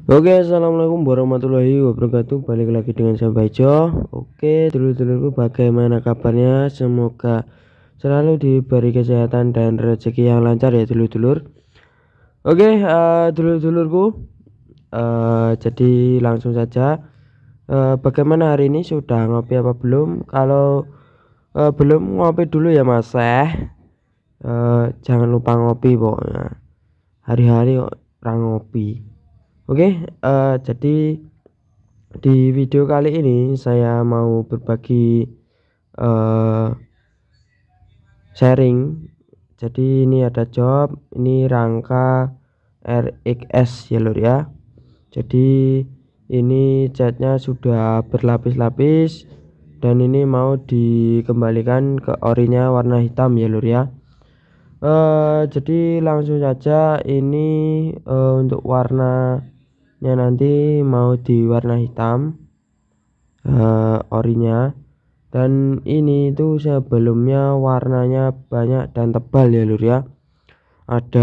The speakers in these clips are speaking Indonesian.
Oke, assalamualaikum warahmatullahi wabarakatuh. Balik lagi dengan saya Baijo. Oke, dulur-dulurku, bagaimana kabarnya? Semoga selalu diberi kesehatan dan rezeki yang lancar ya dulur-dulur. Oke, dulur-dulurku, jadi langsung saja. Bagaimana hari ini, sudah ngopi apa belum? Kalau belum, ngopi dulu ya Mas. Jangan lupa ngopi pokoknya. Hari-hari kok ra ngopi. Oke, jadi di video kali ini saya mau berbagi sharing. Jadi ini ada job, ini rangka RXS ya lur ya. Jadi ini catnya sudah berlapis-lapis dan ini mau dikembalikan ke orinya warna hitam ya lur ya. Jadi langsung saja, ini untuk warnanya nanti mau di warna hitam orinya, dan ini tuh sebelumnya warnanya banyak dan tebal ya lur ya. Ada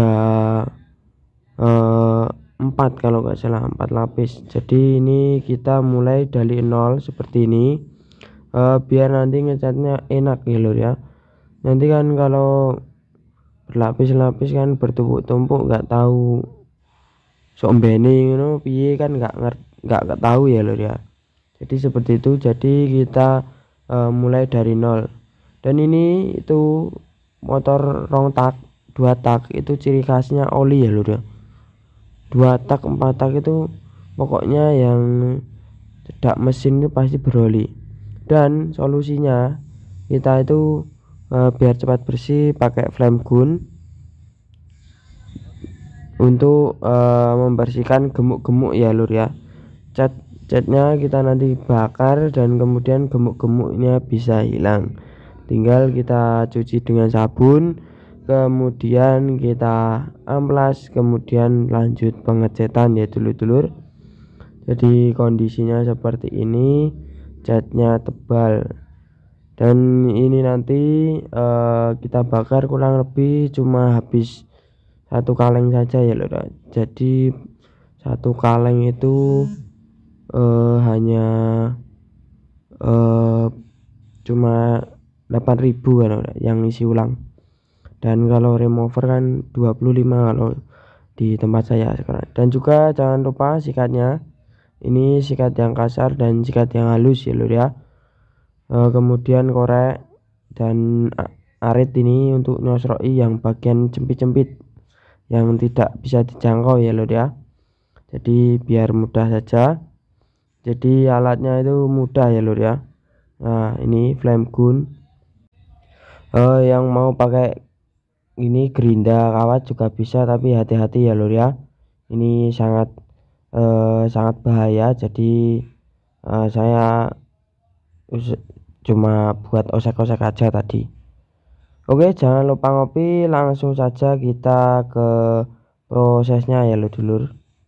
4 kalau nggak salah, 4 lapis. Jadi ini kita mulai dari nol seperti ini, biar nanti ngecatnya enak ya lur ya. Nanti kan kalau berlapis-lapis kan bertumpuk-tumpuk, nggak tahu sombene ngono piye kan, nggak tahu ya lur ya. Jadi seperti itu. Jadi kita mulai dari nol. Dan ini itu motor rong tak, 2 tak itu ciri khasnya oli ya lur ya. 2 tak 4 tak itu pokoknya yang cedak mesin itu pasti beroli. Dan solusinya kita itu biar cepat bersih pakai flame gun untuk membersihkan gemuk-gemuk ya lur ya. Catnya kita nanti bakar dan kemudian gemuk-gemuknya bisa hilang. Tinggal kita cuci dengan sabun, kemudian kita amplas, kemudian lanjut pengecetan ya dulur-dulur. Jadi kondisinya seperti ini, catnya tebal. Dan ini nanti kita bakar kurang lebih cuma habis 1 kaleng saja ya lur. Jadi 1 kaleng itu hanya cuma 8.000 kan yang isi ulang. Dan kalau remover kan 25 kalau di tempat saya sekarang. Dan juga jangan lupa sikatnya, ini sikat yang kasar dan sikat yang halus ya lur ya. Kemudian korek dan arit ini untuk nyosroi yang bagian cempit-cempit yang tidak bisa dijangkau ya lur ya. Jadi biar mudah saja. Jadi alatnya itu mudah ya lur ya. Nah ini flame gun. Yang mau pakai ini gerinda kawat juga bisa, tapi hati-hati ya lur ya. Ini sangat bahaya. Jadi saya cuma buat osek-osek aja tadi. Oke, jangan lupa ngopi. Langsung saja kita ke prosesnya ya lur dulur.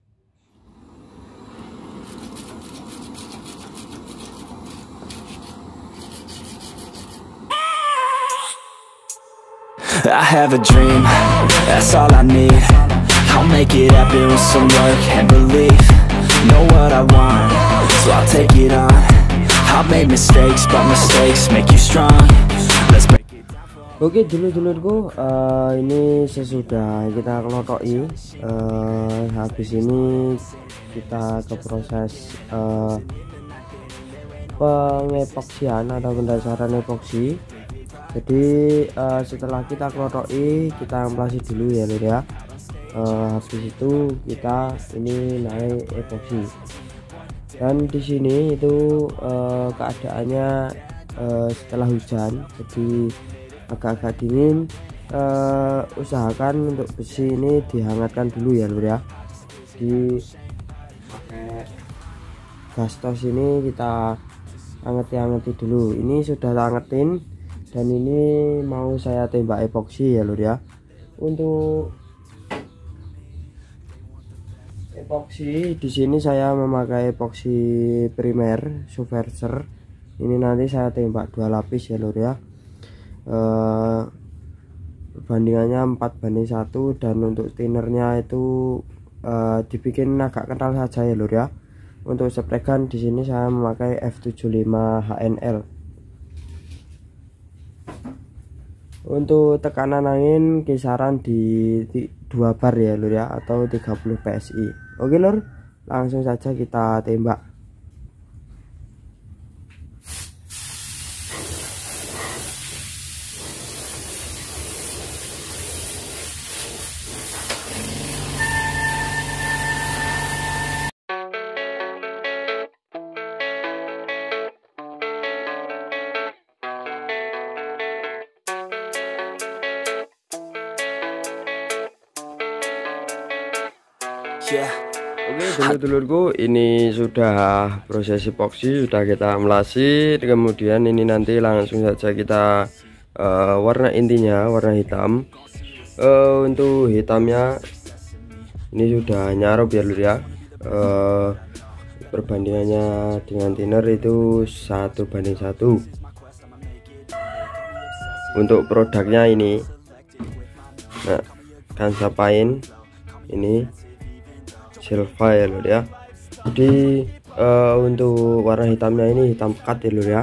I have a dream, that's all I need. I'll make it happen with some work and belief. Know what I want, so I'll take it on. I've made mistakes, but mistakes make you strong. Let's break it down. Oke dulur-dulurku, ini sesudah kita kelotoi, habis ini kita ke proses pengepoksian atau pendasaran epoksi. Jadi setelah kita kelotoi, kita amplasi dulu ya lur ya. Habis itu kita ini naik epoksi. Dan di sini itu keadaannya setelah hujan, jadi agak-agak dingin. Usahakan untuk besi ini dihangatkan dulu ya lur ya. Di pakai gas tos ini kita angeti dulu. Ini sudah angetin. Dan ini mau saya tembak epoksi ya lur ya. Untuk epoksi di sini saya memakai epoksi primer subverser. Ini nanti saya tembak 2 lapis ya lur ya. Perbandingannya 4:1, dan untuk tinernya itu dibikin agak kental saja ya lur ya. Untuk spray gun di sini saya memakai F75 HNL. Untuk tekanan angin kisaran di 2 bar ya lur ya, atau 30 PSI. Oke lur, langsung saja kita tembak. Oke dulur-dulurku, ini sudah proses epoksi, sudah kita melasi, kemudian ini nanti langsung saja kita warna intinya warna hitam. Untuk hitamnya ini sudah nyarup ya lur ya. Perbandingannya dengan thinner itu 1:1. Untuk produknya ini, nah Kansa Paint ini silva ya lur ya. Jadi untuk warna hitamnya ini hitam pekat ya lur ya.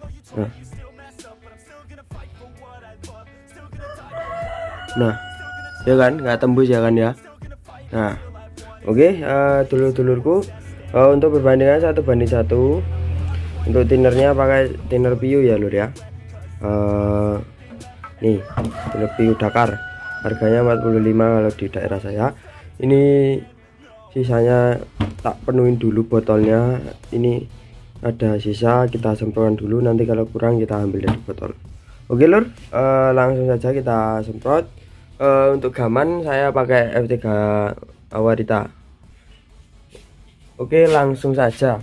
Nah ya kan, nggak tembus ya kan ya. Nah oke, dulur-dulurku, untuk perbandingan 1:1. Untuk thinnernya pakai thinner PU ya lur ya. Nih thinner PU Dakar, harganya 45 kalau di daerah saya. Ini sisanya tak penuhin dulu botolnya, ini ada sisa kita semprotkan dulu, nanti kalau kurang kita ambil dari botol. Oke lur, langsung saja kita semprot. Untuk gaman saya pakai F3 Awarita. Oke langsung saja.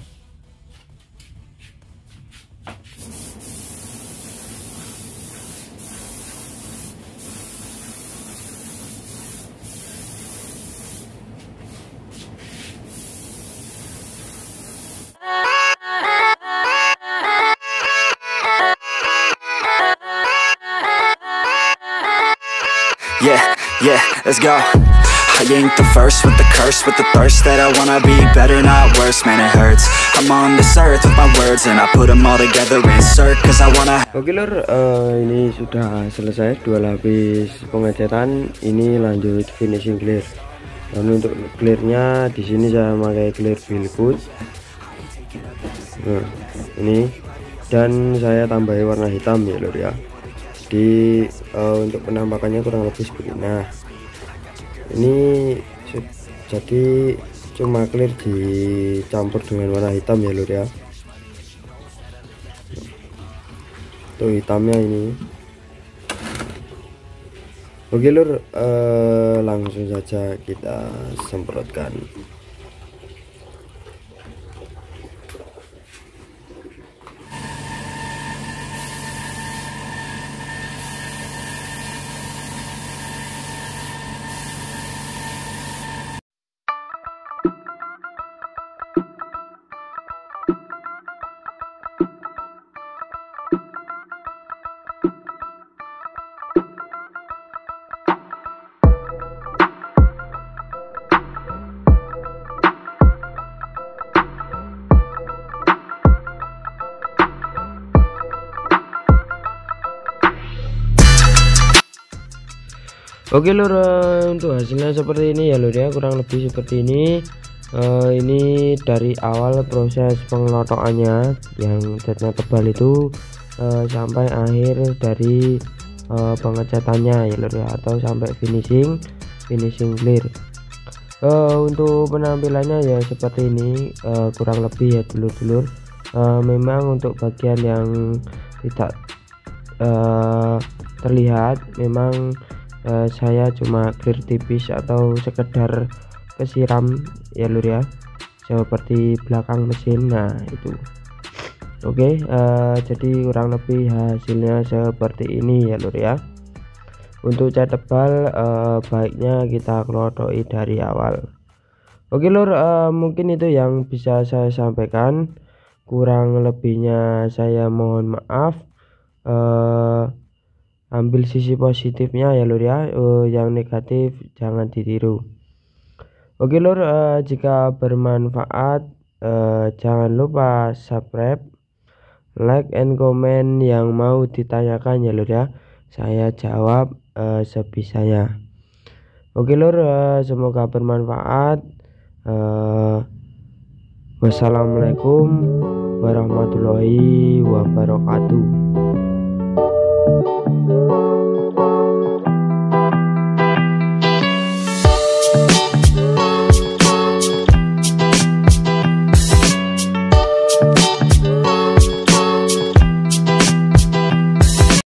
Yeah, let's go. I ain't the first with the curse, with the thirst that I wanna be better, not worse, man it hurts. I'm on this earth with my words and I put them all together, insert, cause I wanna. Oke lur, ini sudah selesai 2 lapis pengecetan, ini lanjut finishing clear. Dan untuk clearnya di sini saya pakai clear Bilwood. Nah, ini dan saya tambahi warna hitam ya lur ya. Jadi untuk penampakannya kurang lebih seperti ini. Nah ini jadi cuma clear dicampur dengan warna hitam ya lur ya. Tuh hitamnya ini. Oke lur, langsung saja kita semprotkan. Oke lur, untuk hasilnya seperti ini ya lur ya, kurang lebih seperti ini. Ini dari awal proses pengelotokannya yang catnya tebal itu sampai akhir dari pengecatannya ya lur ya, atau sampai finishing clear. Untuk penampilannya ya seperti ini, kurang lebih ya dulur-dulur. Memang untuk bagian yang tidak terlihat, memang saya cuma clear tipis atau sekedar kesiram ya lur ya, seperti belakang mesin. Nah itu oke. Jadi kurang lebih hasilnya seperti ini ya lur ya. Untuk cat tebal, baiknya kita kelotoi dari awal. Oke lur, mungkin itu yang bisa saya sampaikan. Kurang lebihnya saya mohon maaf. Ambil sisi positifnya ya lur ya, yang negatif jangan ditiru. Oke lur, jika bermanfaat jangan lupa subscribe, like and comment yang mau ditanyakan ya lur ya, saya jawab sebisanya. Oke lur, semoga bermanfaat. Wassalamualaikum warahmatullahi wabarakatuh.